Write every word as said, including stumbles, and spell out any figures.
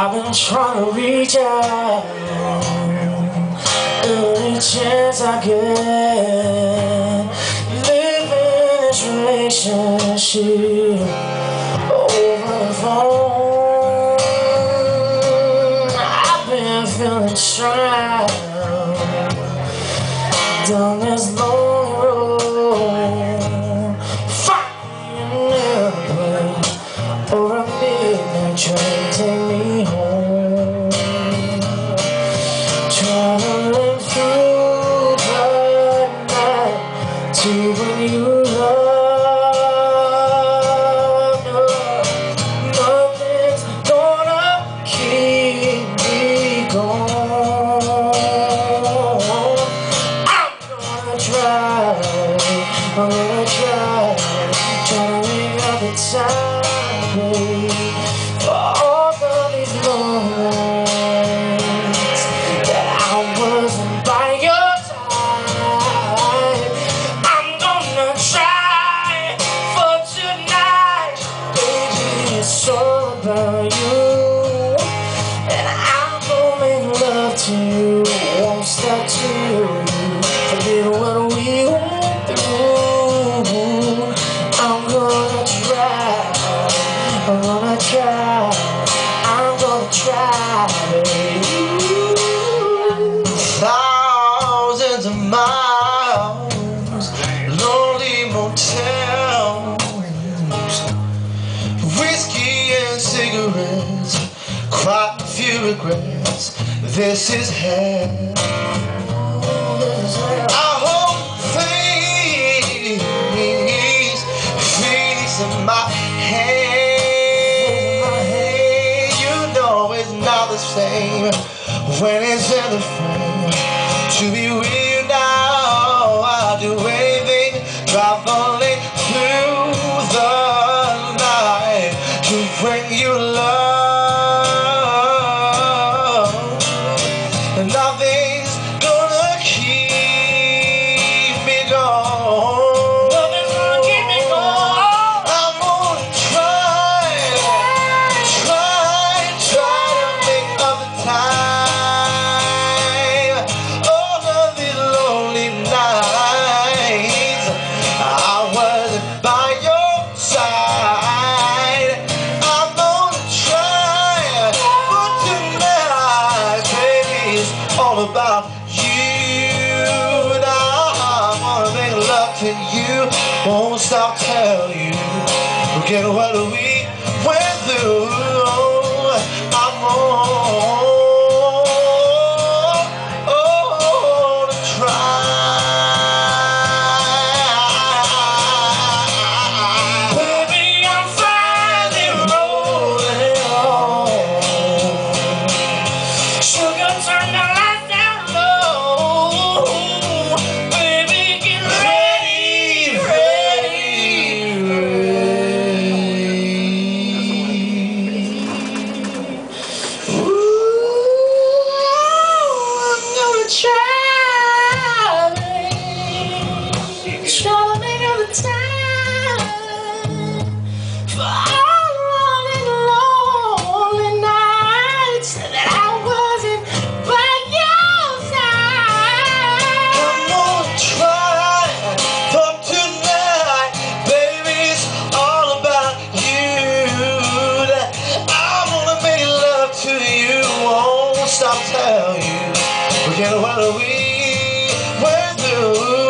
I've been trying to reach out every chance I get, living this relationship over the phone. I've been feeling strong down this lonely road, finding an airplane or a midnight train take me home. Traveling through the night to bring you love. Nothing's gonna keep me going. I'm gonna try, I'm gonna try, try to make up the time, babe, for all of these moments that I wasn't by your side. I'm gonna try for tonight, baby, it's all about you. And I'm gonna make love to you, won't stop to you, forget what we went through. I'm gonna try, I'm gonna try, I'm gonna try, baby. Thousands of miles, lonely motels, whiskey and cigarettes, quite a few regrets. This is hell. I hold things, feelings in my head. You know it's not the same when it's in the frame. To be with you now, I'll do anything, traveling through the night to bring you love. And nothing's gonna keep me going. Nothing's gonna keep me going. I'm gonna try, try, try to make up the time. All of these lonely nights I wasn't by your side. I'm gonna try, but tonight, baby, it's all about you. Now I wanna make love to you, won't stop telling you, forget what we went through. I'm on, oh, to try. Baby, I'm finally rolling on. Sugar, turn the lights down low. Baby, get ready, ready, ready. Ooh, I'm gonna try, try to make up the time for all lonely, lonely nights that I wasn't by your side. I'm gonna try for tonight, baby, it's all about you. I'm gonna make love to you, won't stop telling you, forget what we went through.